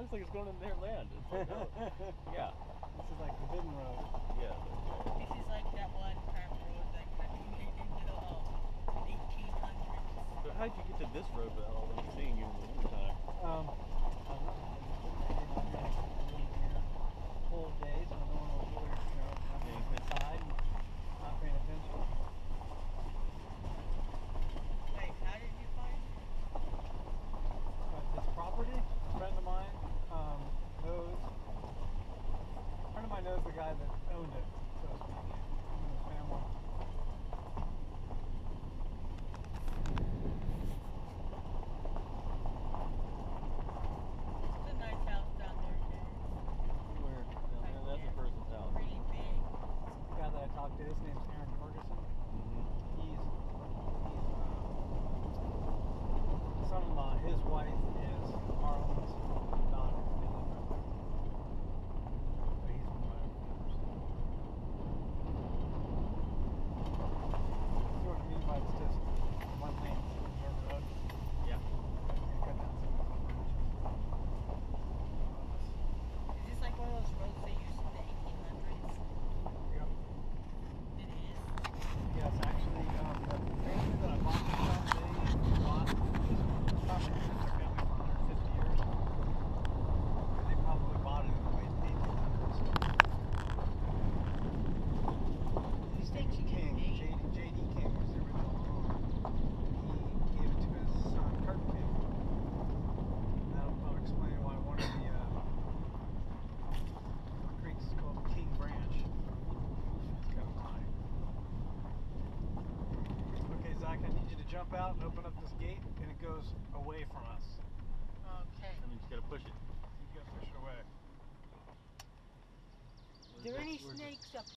looks like it's going in their land. It's like, oh, yeah. This is like the hidden road. Yeah. This is like that one crap road that I think they did in the 1800s. So how did you get to this road without them seeing you in the wintertime? I don't know. Cold days when no one was really, inside and not paying attention. Wait, how did you find it? But this property, a friend of mine knows the guy that owned it, so to speak, in his family. It's a nice house down there, Dad. Where? Down there? That's a person's house. Pretty big. The guy that I talked to, his name's Aaron Ferguson. He's son-in-law. His wife is Harlan's daughter. But he's from whatever. See what I mean by it's just one lane dirt road? Yeah. Cut down some of the Is this like one of those roads they used in the 1800s? Yep. It is. Yes, actually, the family that I bought this from, they bought this property since their family for 150 years. And they probably bought it in the late 1800s. J.D. King was the original owner. He gave it to his son, Kurt King. And that'll explain why one of the creeks is called King Branch. It's kind of high. Okay, Zach, I need you to jump out and open up this gate, and it goes away from us. Okay. I mean, you just gotta push it. You gotta push it away. Are there any snakes up